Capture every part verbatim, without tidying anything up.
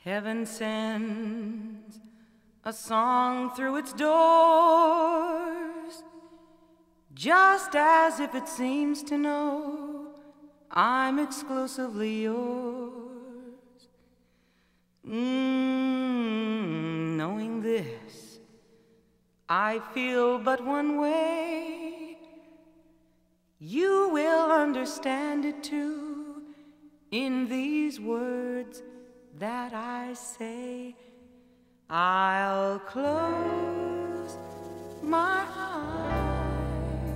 Heaven sends a song through its doors, just as if it seems to know I'm exclusively yours. Mm, knowing this, I feel but one way. You will understand it too in these words that I say. I'll close my eyes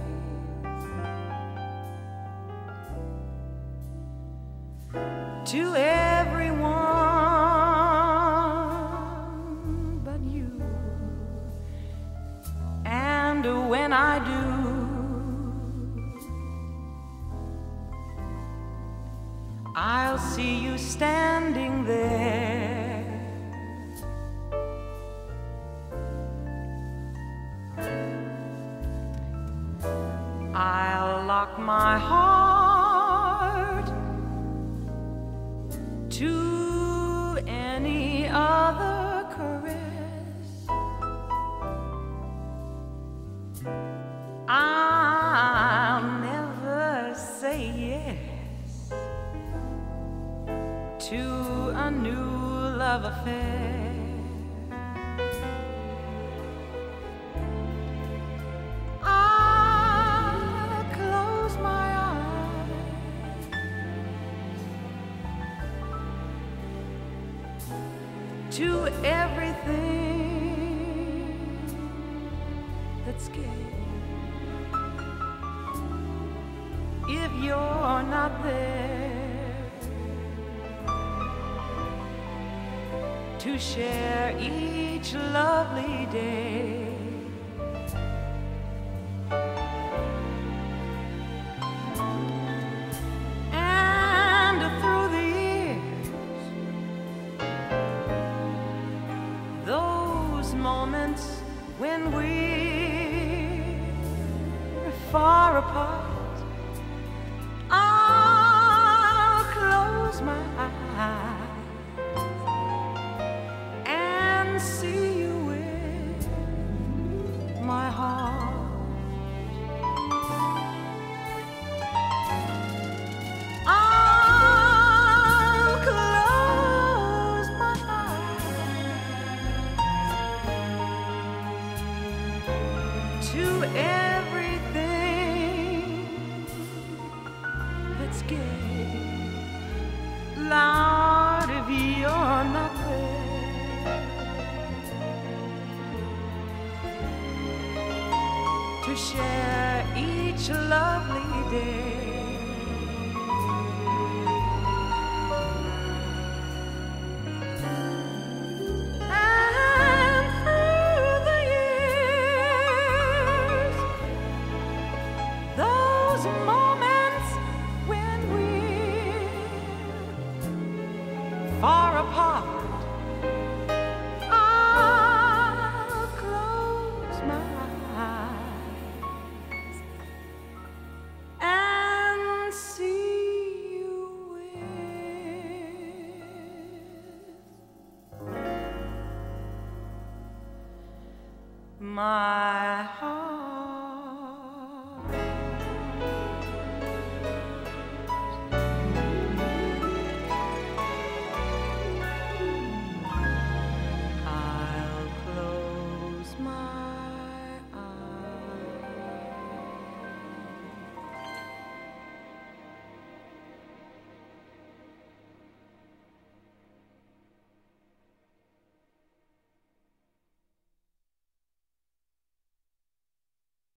to everyone but you, and when I do, I'll see you standing there. I'll lock my heart to any other caress. I'll never say yes to a new love affair. I'll close my eyes to everything that's gay. If you're not there to share each lovely day, and through the years, those moments when we're far apart, I'll close my eyes and see you with my heart. I'll close my eyes to everything that's gay. Lord, if you're not there to share each lovely day, and through the years, those moments when we're far apart, I'll close my eyes and see you with my heart.